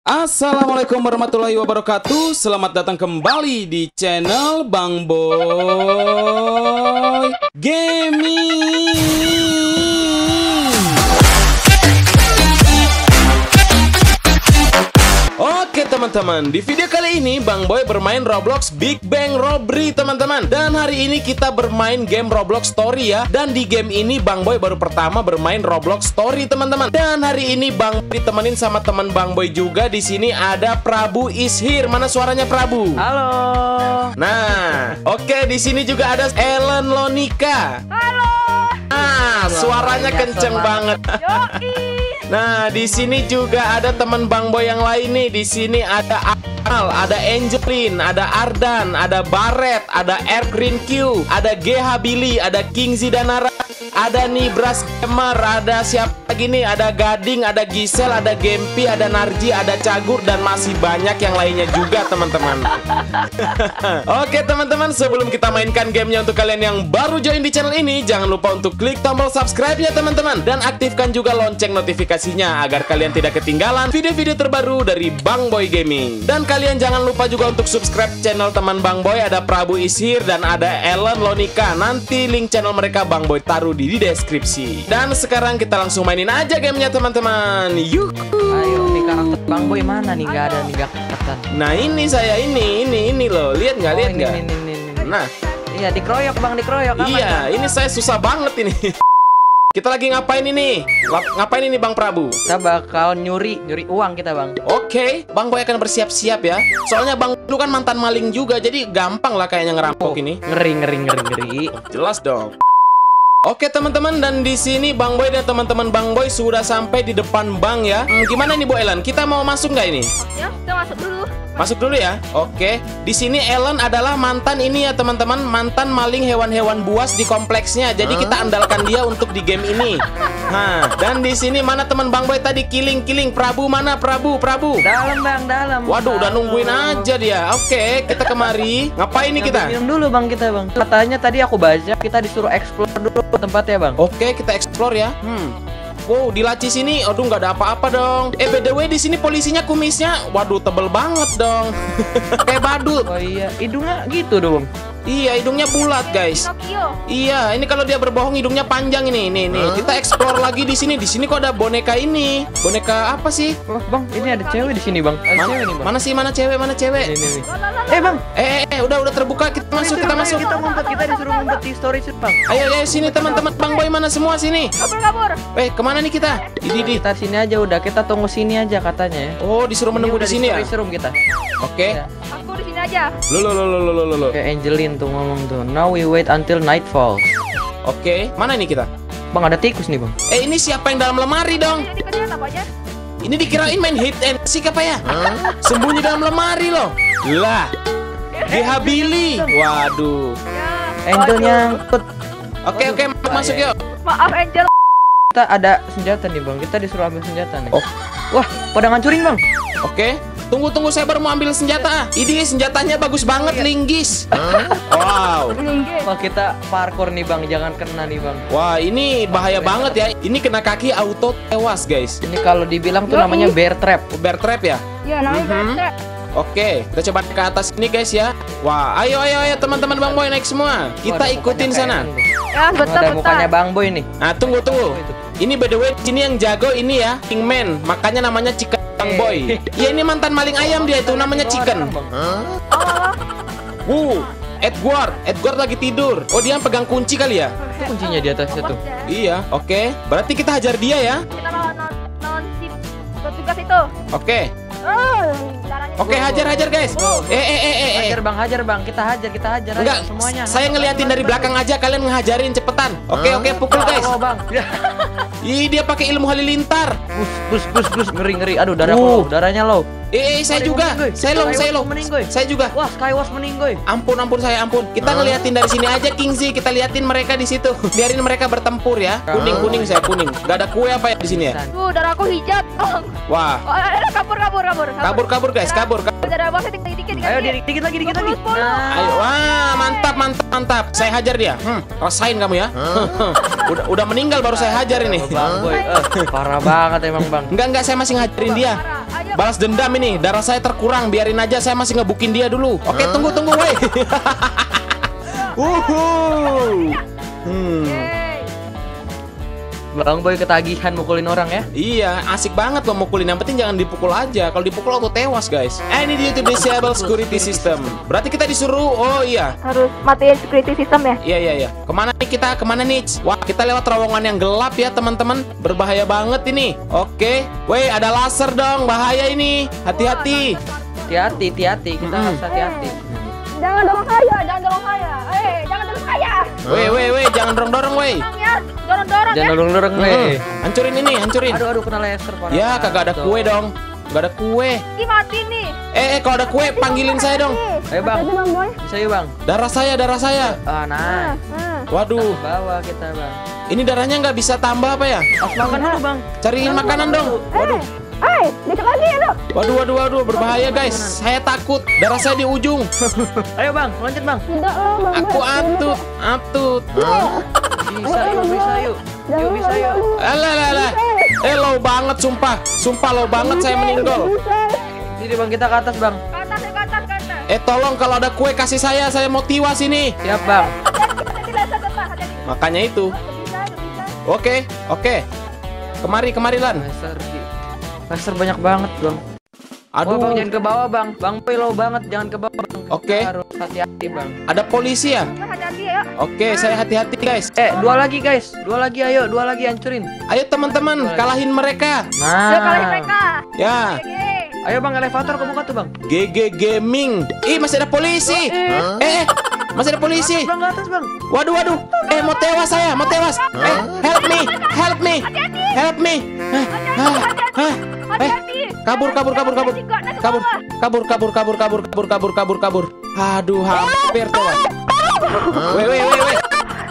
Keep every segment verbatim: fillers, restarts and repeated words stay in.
Assalamualaikum warahmatullahi wabarakatuh. Selamat datang kembali di channel Bang Boy Gaming. Oke teman-teman, di video kali ini Bang Boy bermain Roblox Big Bang Robbery teman-teman. Dan hari ini kita bermain game Roblox Story ya. Dan di game ini Bang Boy baru pertama bermain Roblox Story teman-teman. Dan hari ini Bang Boy ditemenin sama teman Bang Boy juga. Di sini ada Prabu is here. Mana suaranya Prabu? Halo. Nah, oke di sini juga ada Ellen Lonika. Halo. Ah, suaranya kenceng banget. Yoki. Nah, di sini juga ada teman Bang Boy yang lain nih. Di sini ada Al, ada Angelin, ada Ardan, ada Barret, ada Air Green Q, ada G H Billy, ada King Zidanara, ada Nibras Gamer, ada siapa lagi nih? Ada Gading, ada Gisel, ada Gempi, ada Narji, ada Cagur, dan masih banyak yang lainnya juga teman-teman. Oke teman-teman, sebelum kita mainkan gamenya, untuk kalian yang baru join di channel ini, jangan lupa untuk klik tombol subscribe ya teman-teman. Dan aktifkan juga lonceng notifikasinya agar kalian tidak ketinggalan video-video terbaru dari Bang Boy Gaming. Dan kalian jangan lupa juga untuk subscribe channel teman Bang Boy. Ada Prabu is here dan ada Ellen Lonika. Nanti link channel mereka Bang Boy taruh di, di deskripsi. Dan sekarang kita langsung mainin aja gamenya teman-teman. Yuhu. Ayo, nih karakter Bang Boy mana nih? Gak ada nih, gak kelihatan. Nah ini saya ini ini ini loh. Lihat nggak? Oh, Lihat ini, nggak? ini, ini, ini. Nah Iya, dikeroyok Bang, dikeroyok. Aman, iya, Bang. ini saya susah banget ini. Kita lagi ngapain ini? Lap- ngapain ini Bang Prabu? Kita bakal nyuri, nyuri uang kita Bang. Oke, Bang Boy akan bersiap-siap ya. Soalnya Bang lu kan mantan maling juga, jadi gampang lah kayaknya ngerampok Oh, ini. Ngeri, ngeri, ngeri, ngeri. Jelas dong. Oke teman-teman, dan di sini Bang Boy dan teman-teman Bang Boy sudah sampai di depan bank ya. Hmm, gimana nih Bu Ellen? Kita mau masuk nggak ini? Ya, kita masuk dulu. Masuk dulu ya. Oke. Di sini Ellen adalah mantan ini ya teman-teman, mantan maling hewan-hewan buas di kompleksnya. Jadi kita andalkan dia untuk di game ini. Nah, dan di sini mana teman Bang Boy tadi killing-killing? Prabu mana? Prabu, Prabu. Dalam Bang, dalam. Waduh, udah Halo. nungguin aja dia. Oke, kita kemari. Ngapain nih kita? Minum dulu Bang kita Bang. Katanya tadi aku baca kita disuruh explore dulu tempatnya Bang. Oke, kita explore ya. Hmm. Wow, di laci sini, aduh nggak ada apa-apa dong. Eh, by the way, di sini polisinya kumisnya, waduh tebel banget dong. Kayak badut. Oh iya, hidungnya gitu dong. Iya, hidungnya bulat guys. Pinocchio. Iya, ini kalau dia berbohong hidungnya panjang ini. Nih, nih. Kita explore lagi di sini. Di sini kok ada boneka ini. Boneka apa sih? Oh, Bang, ini ada cewek di sini Bang. Ada Mana, cewek nih Bang. mana sih? Mana cewek? Mana cewek? Ini, ini, ini. Lah, lah, lah, Eh Bang, Eh, eh, eh, udah udah terbuka. Kita masuk, kita Ayo, masuk. Kita ngumpet, kita disuruh ngumpet di story shoot Bang. Ayo, ayo sini teman-teman Bang Boy mana semua sini? Kabur, kabur. Eh, kemana nih kita? Di, di. Kita sini aja udah, kita tunggu sini aja katanya ya. Oh, disuruh menunggu di Ini udah sini ya? story room kita. Oke. Ya. Aku di sini aja. Lo lo lo lo lo lo lo. Kayak Angelin tuh ngomong tuh. Now we wait until nightfall. Oke, mana ini kita? Bang, ada tikus nih Bang. Eh, ini siapa yang dalam lemari dong? Jadi kalian apa aja? Ini dikirain main hit and seek apa ya? Sembunyi dalam lemari loh. Lah, G H Billy. Waduh. Ya. Angel waduh. nyangkut. Oke oke masuk yuk. Maaf Angel. Kita ada senjata nih Bang. Kita disuruh ambil senjata nih. Oh. Wah, pada ngancurin Bang. Oke. Tunggu tunggu saya baru mau ambil senjata. Ini senjatanya bagus banget, linggis. Wow. Wah, kita parkour nih Bang. Jangan kena nih Bang. Wah, ini bahaya banget ya. Ini kena kaki auto tewas, guys. Ini kalau dibilang tuh Yoi. namanya bear trap. Bear trap ya? Ya, namanya Mhm. Bear. Oke, kita coba ke atas ini guys ya. Wah, ayo ayo ayo teman-teman Bang Boy naik semua. Kita Wah, ada ikutin mukanya sana. kayak Ellen tuh. Ya, bentar, Ada bentar. mukanya Bang Boy nih. Nah, tunggu tunggu. Ini by the way, sini yang jago ini ya, Kingman. Makanya namanya Chicken Bang Boy. Ya ini mantan maling ayam dia itu namanya Chicken. Wuh, Edward, Edward lagi tidur. Oh, dia yang pegang kunci kali ya? Itu kuncinya di atasnya tuh. Iya, oke. Berarti kita hajar dia ya. Kita lawan lawan si petugas itu. Oke. Oh, caranya. Oke, hajar hajar guys. Eh eh eh eh. eh. Hajar Bang, hajar Bang. Kita hajar, kita hajar ayo Enggak, semuanya. saya ngeliatin dari belakang aja, kalian ngehajarin cepetan. Oke, oke, pukul guys. Oh, Bang. Ih, dia pakai ilmu halilintar. Bus, bus, bus, bus, ngeri, ngeri. Aduh, darah Uh. low, darahnya low. Eh, eh, saya Sorry, juga. meninggoy. Saya low, saya low. Skywars meninggoy. Saya juga. Wah, Skywars meninggoy. Ampun, ampun saya, ampun. Kita ngeliatin dari sini aja, Kingzy. Kita liatin mereka di situ. Biarin mereka bertempur ya. Kuning, kuning saya kuning. Gak ada kue apa ya di sini ya? Tuh, darahku hijab. Oh, Wah, eh, kabur, kabur, kabur. kabur, kabur guys, kabur. kabur. Darah bosnya dikit, dikit, dikit. Ayo, dikit, dikit lagi, dikit lagi. sepuluh, sepuluh. Nah. Ayo, wah, mantap, mantap, mantap. Saya hajar dia. Hmm, rasain kamu ya. udah, udah meninggal baru saya hajar ini. Bang Boy, eh, parah banget emang Bang. Enggak, enggak, saya masih ngajarin dia. Parah. ayo. Balas dendam ini. Darah saya terkurang. Biarin aja, saya masih ngebukin dia dulu. Oke, tunggu tunggu, woi. Uhuh. Hmm. Yeay. Bang Boy ketagihan mukulin orang ya. Iya, asik banget lo mukulin. Yang penting jangan dipukul aja. Kalau dipukul auto tewas, guys. Eh, ini di YouTube disable security system. Berarti kita disuruh. Oh iya. Harus matiin security system ya. Iya iya iya. Kemana nih kita? Kemana nih? Wah, kita lewat terowongan yang gelap ya teman-teman. Berbahaya banget ini. Oke. Weh, ada laser dong. Bahaya ini. Hati-hati. Hati-hati, hati-hati. Kita Mm-mm. harus hati-hati. Jangan dorong saya, jangan dorong saya. Eh, jangan dorong saya. Weh weh weh, jangan dorong-dorong weh. Dorong ya, dorong-dorong ya. Jangan dorong-dorong Hmm. nih. Hancurin ini, hancurin. Aduh, aduh kena laser parah. Ya, kagak ada kue dong. Gak ada kue. Ih, mati nih. Eh, eh kalau ada kue panggilin saya dong. Ayo bang, Hati-hati, Bang Boy. bisa yuk bang. Darah saya, darah saya. Ah, nah. Hmm. Waduh, Bawa kita bang. ini darahnya nggak bisa tambah apa ya? Pas makan dulu bang. Cariin makanan dong. Waduh. Eh, dicek lagi ya, Dok. Waduh, waduh, waduh, berbahaya guys. Saya takut. Darah saya di ujung. Ayo bang, lanjut bang. Tidak loh, Bang Boy. Aku atut, atut. Bisa yuk, bisa yuk. Yuk bisa yuk. Alah, alah, alah. Eh, low banget sumpah. Sumpah low banget saya meninggal. Sini bang, kita ke atas bang. Ke atas, ke atas, ke atas. Eh, tolong kalau ada kue kasih saya. Saya mau tiwas ini. Siap bang. Hati-hati, laser depan, hati-hati. Makanya itu. Bisa, bisa. Oke, oke. Kemari, kemari Lan. Laser, di- laser banyak banget bang. Aduh, Oh, bang jangan ke bawah bang. Bang Boy low banget, jangan ke bawah bang. Oke. Kita harus hati-hati bang. ada polisi ya? Nah, hati-hati ya. Oke, saya hati-hati guys. Eh, dua lagi guys. Dua lagi ayo, dua lagi hancurin. Ayo teman-teman, kalahin mereka. Nah. Yuk kalahin mereka. Ya, Oke. Ayo bang, elevator kebuka tuh bang. G G Gaming. Ih, masih ada polisi. Eh, eh, masih ada polisi. Bang, ke atas bang. Waduh, waduh. Eh, mau tewas saya, mau tewas. Eh, help me, help me, help me. Eh, ah, ah. Eh, Hati-hati. kabur, kabur, kabur, kabur, Hati-hati, kok. Naik ke kabur, bawah. kabur, kabur, kabur, kabur, kabur, kabur, kabur, kabur. Aduh, hampir tewas. Weh, weh, weh, weh.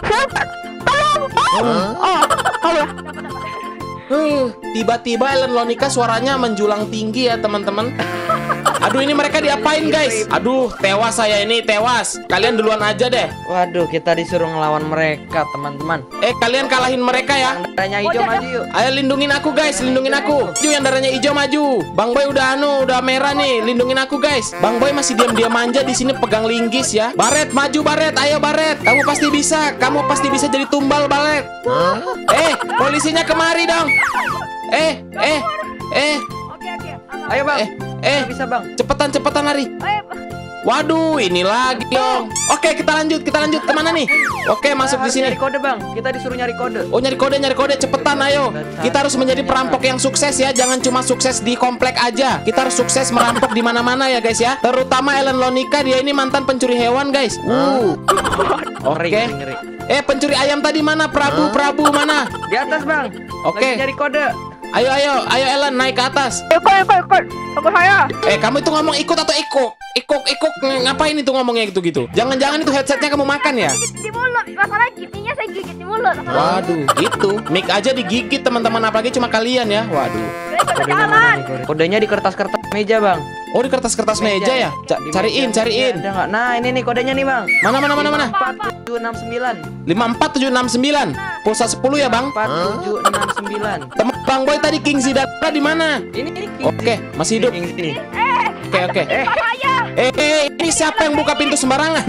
Huh, tiba-tiba Ellen Lonika suaranya menjulang tinggi ya teman-teman. Aduh, ini mereka diapain guys? Aduh, tewas saya ini, tewas. Kalian duluan aja deh. Waduh, kita disuruh ngelawan mereka teman-teman. Eh, kalian kalahin mereka ya. Yang darahnya hijau maju yuk. Ayo lindungin aku guys, lindungin aku. Maju yang darahnya hijau maju. Bang Boy udah anu, udah merah nih. Lindungin aku guys. Bang Boy masih diam-diam aja di sini pegang linggis ya. Baret maju Baret, ayo Baret. Kamu pasti bisa. Kamu pasti bisa jadi tumbal Baret. Eh, polisinya kemari dong. Eh, eh, eh, Oke, oke. Aman. Ayo bang. eh, eh. Bisa bang. Cepetan cepetan lari. Ayo. Waduh, ini lagi dong. Oke, kita lanjut, kita lanjut kemana nih? Oke, masuk di Harus sini. nyari kode bang. Kita disuruh nyari kode. Oh, nyari kode, nyari kode, cepetan ayo. Kita harus menjadi perampok yang sukses ya. Jangan cuma sukses di komplek aja. Kita harus sukses merampok di mana-mana ya guys ya. Terutama Ellen Lonika, dia ini mantan pencuri hewan guys. Uh. Ngeri, Oke. ngeri, ngeri. Eh, pencuri ayam tadi mana? Prabu, Prabu mana? Di atas bang. Oke. Lagi nyari kode. Ayo, ayo, ayo Ellen naik ke atas. Ikut, ikut, ikut. Ikut saya. Eh, kamu itu ngomong ikut atau ikut? Ikut, ikut. Ngapain itu ngomongnya gitu-gitu? Jangan-jangan itu headsetnya kamu makan ya? Gigit di mulut. Masalah giginya saya gigit di mulut. Waduh, itu mic aja digigit teman-teman, apalagi cuma kalian ya. Waduh. Jadi ikut Kodenya jalan. mana nih, kode? Kodenya di kertas-kertas meja bang. Oh, di kertas-kertas meja ya? Ca- Di cariin, meja. cariin. Ada nggak? Nah ini nih kodenya nih bang. Mana, mana, mana, mana? empat tujuh enam sembilan. lima empat tujuh enam sembilan. Pulsa sepuluh ya, Bang? Empat tujuh enam sembilan. Teman Bang Boy tadi King Zidane di mana? Ini ini. Oke, masih hidup. Ini, ini. Oke, oke. Eh, Saya. Eh, eh, ini siapa yang buka pintu sembarangan?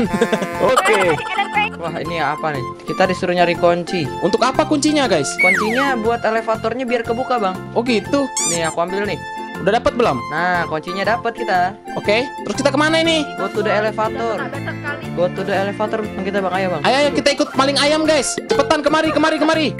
Oke. wah ini apa nih? Kita disuruh nyari kunci. Untuk apa kuncinya, guys? Kuncinya buat elevatornya biar kebuka bang. Oh, gitu. Nih aku ambil nih. Udah dapat belum? Nah kuncinya dapat kita. Oke. Terus kita kemana ini? Go to the elevator. Go to the elevator bang, kita bang, ayo bang. Ayo, ayo kita ikut maling ayam, guys. Cepetan kemari, kemari, kemari.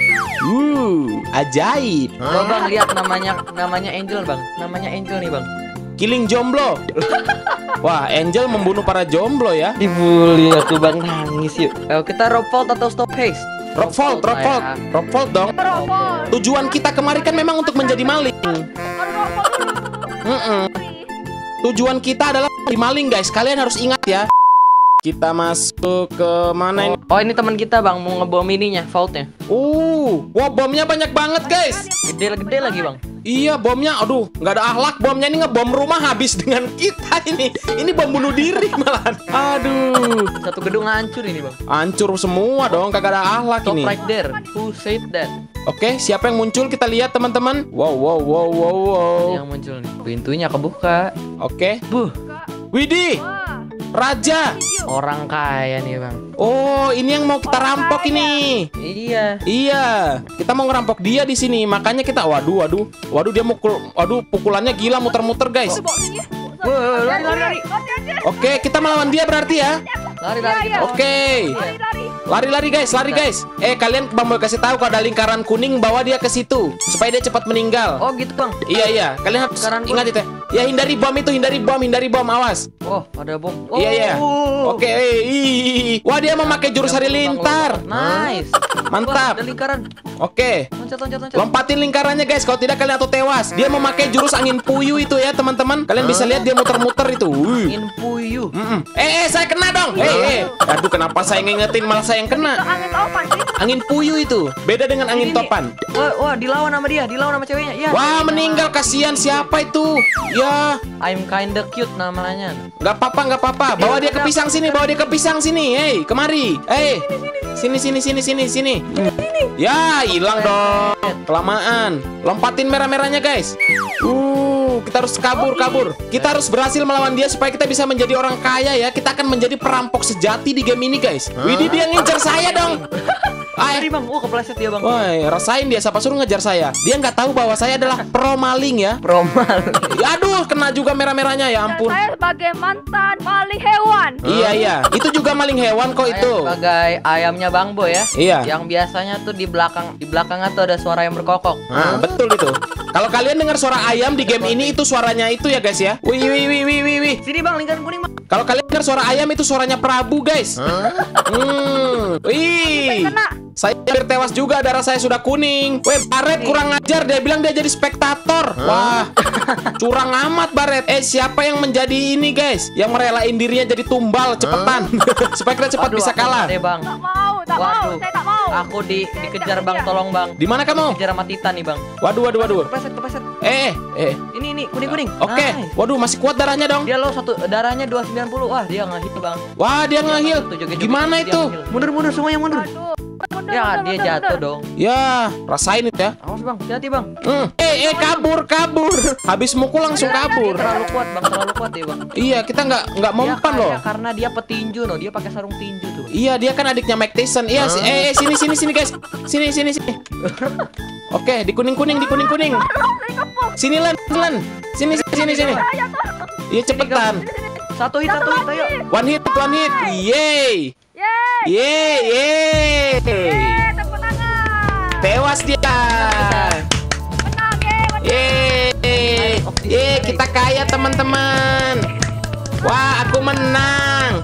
Uh, ajaib. Oh bang lihat namanya namanya Angel bang. Namanya Angel nih bang. Killing jomblo. Wah, Angel membunuh para jomblo ya. Dibully aku bang, nangis yuk. Ayo kita rob vault atau stop haste. Rock vault, rock vault, rock vault dong. Tujuan kita kemari kan memang untuk menjadi maling. Mm-mm. Tujuan kita adalah menjadi maling, guys. Kalian harus ingat ya. Kita masuk ke mana ini? Oh ini teman kita bang mau ngebom ininya, vaultnya. Uh, wah bomnya banyak banget, guys. Gede gede lagi bang. Iya, bomnya, aduh, nggak ada akhlak. Bomnya ini ngebom rumah habis dengan kita ini. Ini bom bunuh diri malahan. Aduh, Satu gedung hancur ini bang. hancur semua dong. Kagak ada akhlak Stop ini. right there. Who said that? Oke, siapa yang muncul? Kita lihat teman-teman. Wow, wow, wow, wow, wow. Yang muncul nih. Pintunya kebuka. Oke. Buh, Widih, Wah. raja. orang kaya nih bang. Oh, ini yang mau kita Orang rampok kaya. ini. Iya. Iya, kita mau ngerampok dia di sini. Makanya kita, waduh, waduh, waduh dia mukul, waduh pukulannya gila muter-muter guys. Bawa sini. Wah, lari, lari, lari. Hati-hati. Oke, kita melawan dia berarti ya. Lari, lari. Iya, iya. Oke, Lari-lari. lari-lari guys, lari guys. Eh kalian Bang Boy kasih tahu kalau ada lingkaran kuning, bawa dia ke situ supaya dia cepat meninggal. Oh gitu bang. Iya iya, kalian harus Lingkaran ingat itu. Ya hindari bom itu, hindari bom, hindari bom, awas. Oh ada bom. Oh. Iya iya. Oke, eh, ih. Wah dia memakai jurus halilintar. Nice. Mantap. Wah, ada lingkaran. Oke. Loncat, loncat, loncat. Lompatin lingkarannya guys, kalau tidak kalian atau tewas. Dia memakai jurus angin puyuh itu ya teman-teman. Kalian bisa lihat dia muter-muter itu. Wih. Angin puyuh. Mm-mm. Eh, eh, saya kena dong. Eh, eh. Aduh, kenapa saya ngingetin malah saya yang Itu kena? angin topan sih. Angin puyuh itu. Beda dengan angin Ini, ini. topan. Wah, wah, dilawan sama dia, dilawan sama ceweknya. Ya. Wah, meninggal kasihan siapa itu? Ya, I'm kinda cute namanya. nggak apa-apa, nggak apa-apa. Bawa dia ke pisang sini, bawa dia ke pisang sini. Hei, kemari. Hei. Sini sini sini sini sini. Ya, hilang dong. Kelamaan. Lompatin merah-merahnya, guys. Uh, kita harus kabur, kabur. Kita harus berhasil melawan dia supaya kita bisa menjadi orang kaya ya. Kita akan menjadi perampok sejati di game ini, guys. Widih, dia ngincar saya dong. Tadi Ay, bang, oh kepleset dia bang. woi, rasain dia. Siapa suruh ngejar saya? Dia nggak tahu bahwa saya adalah pro maling ya. Promal. Aduh, kena juga merah-merahnya ya Dan ampun. saya sebagai mantan maling hewan. Iya iya, itu juga maling hewan kok itu. Saya sebagai ayamnya Bang Boy ya. Iya. Yang biasanya tuh di belakang di belakangnya tuh ada suara yang berkokok. Nah, betul itu. Kalau kalian dengar suara ayam di game ini itu suaranya itu ya guys ya. Wih wih wih wih wih wih. Sini bang, lingkaran kuning bang. Kalau kalian dengar suara ayam itu suaranya Prabu guys. Hmm. Wih. Kena. Saya hampir tewas juga, darah saya sudah kuning. Weh, Baret kurang ngajar, dia bilang dia jadi spektator. Wah, curang amat Baret. Eh, siapa yang menjadi ini guys? Yang merelain dirinya jadi tumbal, cepetan. Supaya kita cepat Aduh, bisa aku kalah. nggak deh, bang. Tak mau, tak mau. Waduh. Saya tak mau. Aku di dikejar Saya bang, tidak tolong bang. Di mana kamu? Dikejar sama Titan nih bang. Waduh, waduh, waduh. Kepleset, kepleset. Eh, eh. Ini ini kuning kuning. Oke, Nice. waduh masih kuat darahnya dong. Dia lo satu darahnya dua sembilan puluh. Wah dia ngehit bang. Wah, dia ngehil. Tuh, joget-joget, Gimana dia itu? ngehil. Mundur mundur semuanya mundur. Aduh. Mundur, Ya mundur, dia mundur, jatuh mundur. dong. Ya, rasain itu ya. Awas bang, hati-hati bang. Hmm. Eh, eh, kabur, kabur. Habis mukul langsung kabur. Terlalu kuat bang, terlalu kuat ya bang. Iya, kita nggak nggak Dia mempan kaya loh. karena dia petinju loh, dia pakai sarung tinju tuh. Iya, dia kan adiknya Mike Tyson. Iya, si- eh, eh, sini, sini, sini guys. Sini, sini, sini. Oke, di kuning, kuning, di kuning, kuning. Tolong, saya kepung. Sini Len, Len. Sini, sini, sini, sini. Saya tolong. Iya, cepetan. Satu hit, satu hit, ayo. One hit, one hit. Yeay. Yeay. Yeay, yeay. Yeay, tepuk tangan. Tewas dia. Menang, yeay, menang. Yeay. Yeay, kita kaya teman-teman. Wah, aku menang.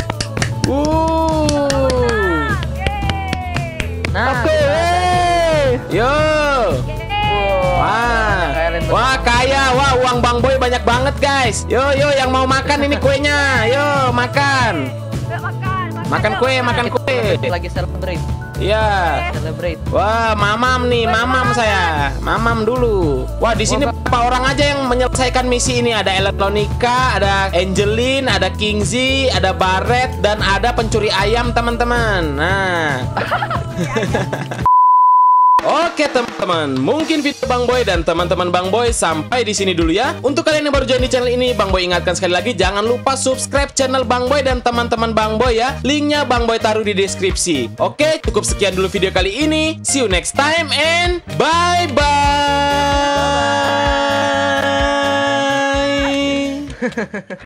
Uh. Yeay. Nah, Oke. Yo. Yeay. Wah. Kayak Ren Wah, kaya. Wah, uang Bang Boy banyak banget, guys. Yo, yo, yang mau makan ini kuenya. Yo, makan. Yuk, makan. Makan kue, makan kue. lagi celebrate, Iya. celebrate. Wah, mamam nih, mamam saya. Mamam dulu. Wah, di sini berapa orang aja yang menyelesaikan misi ini? Ada Electronica, ada Angelin, ada King Z, ada Baret, dan ada pencuri ayam, teman-teman. Nah. Oke teman-teman, mungkin video Bang Boy dan teman-teman Bang Boy sampai di sini dulu ya. Untuk kalian yang baru join di channel ini, Bang Boy ingatkan sekali lagi, jangan lupa subscribe channel Bang Boy dan teman-teman Bang Boy ya. Linknya Bang Boy taruh di deskripsi. Oke, cukup sekian dulu video kali ini. See you next time and bye-bye.